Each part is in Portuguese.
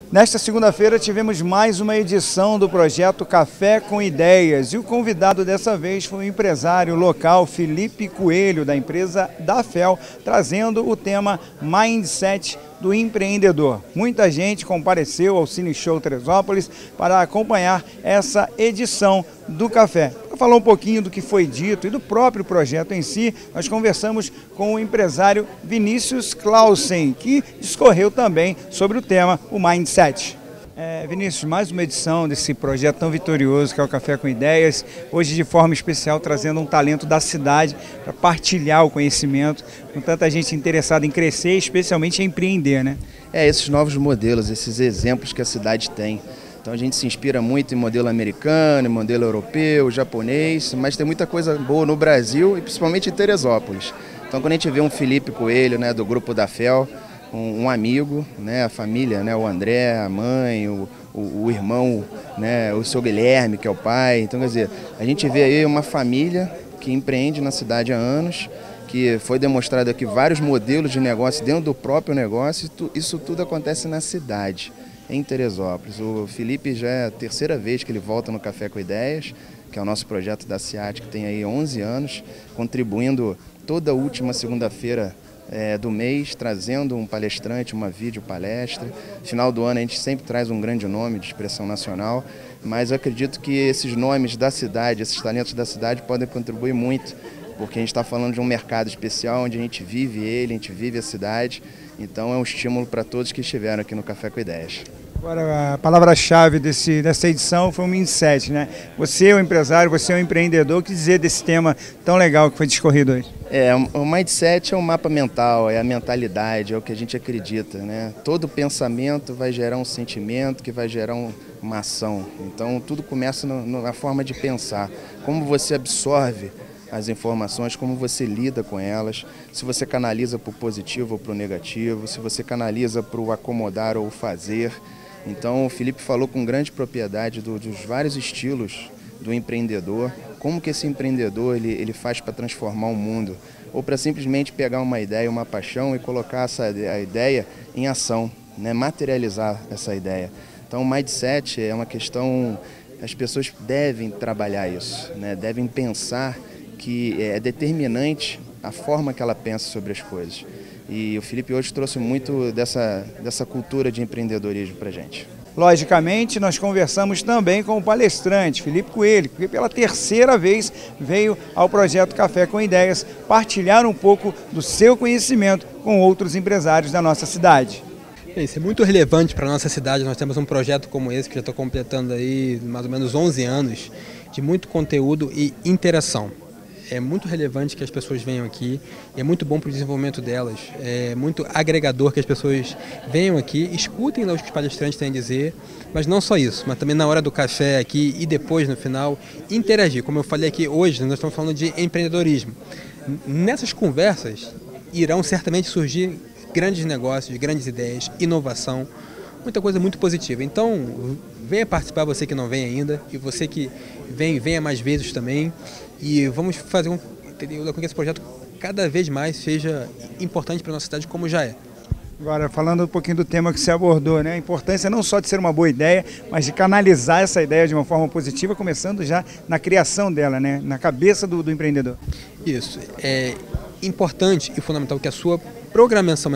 Nesta segunda-feira tivemos mais uma edição do projeto Café com Ideias e o convidado dessa vez foi o empresário local Felipe Coelho, da empresa Dafel, trazendo o tema Mindset do empreendedor. Muita gente compareceu ao Cine Show Teresópolis para acompanhar essa edição do café. Para falar um pouquinho do que foi dito e do próprio projeto em si, nós conversamos com o empresário Vinícius Clausen, que discorreu também sobre o tema, o Mindset. Vinícius, mais uma edição desse projeto tão vitorioso que é o Café com Ideias, hoje de forma especial trazendo um talento da cidade para partilhar o conhecimento com tanta gente interessada em crescer, especialmente em empreender, né? Esses novos modelos, esses exemplos que a cidade tem. Então a gente se inspira muito em modelo americano, em modelo europeu, japonês, mas tem muita coisa boa no Brasil e principalmente em Teresópolis. Então quando a gente vê um Felipe Coelho, né, do grupo Dafel, um amigo, né, a família, né, o André, a mãe, o irmão, né, o seu Guilherme, que é o pai. Então, quer dizer, a gente vê aí uma família que empreende na cidade há anos, que foi demonstrado aqui vários modelos de negócio dentro do próprio negócio, isso tudo acontece na cidade, em Teresópolis. O Felipe já é a terceira vez que ele volta no Café com Ideias, que é o nosso projeto da CIAT, que tem aí 11 anos, contribuindo toda última segunda-feira do mês, trazendo um palestrante, uma videopalestra. Final do ano a gente sempre traz um grande nome de expressão nacional, mas eu acredito que esses nomes da cidade, esses talentos da cidade podem contribuir muito, porque a gente está falando de um mercado especial onde a gente vive ele, a gente vive a cidade, então é um estímulo para todos que estiveram aqui no Café com Ideias. Agora, a palavra-chave dessa edição foi o Mindset, né? Você é um empresário, você é um empreendedor, o que dizer desse tema tão legal que foi discorrido hoje? O Mindset é um mapa mental, é a mentalidade, é o que a gente acredita, né? Todo pensamento vai gerar um sentimento, que vai gerar uma ação. Então, tudo começa na forma de pensar. Como você absorve as informações, como você lida com elas, se você canaliza para o positivo ou para o negativo, se você canaliza para o acomodar ou o fazer. Então o Felipe falou com grande propriedade dos vários estilos do empreendedor, como que esse empreendedor ele faz para transformar o mundo, ou para simplesmente pegar uma ideia, uma paixão e colocar a ideia em ação, né? Materializar essa ideia. Então o Mindset é uma questão, as pessoas devem trabalhar isso, né? Devem pensar que é determinante a forma que ela pensa sobre as coisas. E o Felipe hoje trouxe muito dessa cultura de empreendedorismo para a gente. Logicamente, nós conversamos também com o palestrante Felipe Coelho, que pela terceira vez veio ao projeto Café com Ideias partilhar um pouco do seu conhecimento com outros empresários da nossa cidade. Isso é muito relevante para a nossa cidade. Nós temos um projeto como esse, que já está completando aí mais ou menos 11 anos, de muito conteúdo e interação. É muito relevante que as pessoas venham aqui, é muito bom para o desenvolvimento delas, é muito agregador que as pessoas venham aqui, escutem lá o que os palestrantes têm a dizer, mas não só isso, mas também na hora do café aqui e depois no final, interagir. Como eu falei aqui hoje, nós estamos falando de empreendedorismo. Nessas conversas irão certamente surgir grandes negócios, grandes ideias, inovação, muita coisa muito positiva. Então, venha participar, você que não vem ainda, e você que venha mais vezes também, e vamos fazer com que esse projeto cada vez mais seja importante para a nossa cidade, como já é. Agora, falando um pouquinho do tema que você abordou, né? A importância não só de ser uma boa ideia, mas de canalizar essa ideia de uma forma positiva, começando já na criação dela, né? Na cabeça do empreendedor. Isso. É importante e fundamental que a sua programação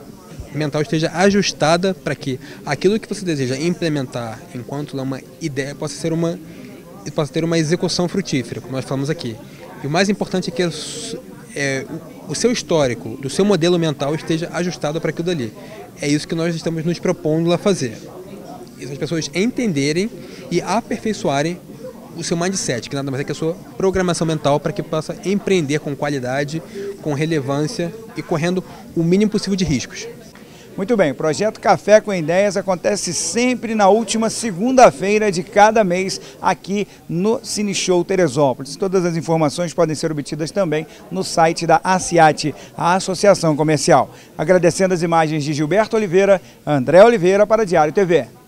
mental esteja ajustada para que aquilo que você deseja implementar enquanto é uma ideia possa ter uma execução frutífera, como nós falamos aqui. E o mais importante é que o seu histórico, do seu modelo mental esteja ajustado para aquilo dali. É isso que nós estamos nos propondo a fazer. E as pessoas entenderem e aperfeiçoarem o seu mindset, que nada mais é que a sua programação mental para que possa empreender com qualidade, com relevância e correndo o mínimo possível de riscos. Muito bem, o projeto Café com Ideias acontece sempre na última segunda-feira de cada mês aqui no Cine Show Teresópolis. Todas as informações podem ser obtidas também no site da ACIAT, a Associação Comercial. Agradecendo as imagens de Gilberto Oliveira, André Oliveira para Diário TV.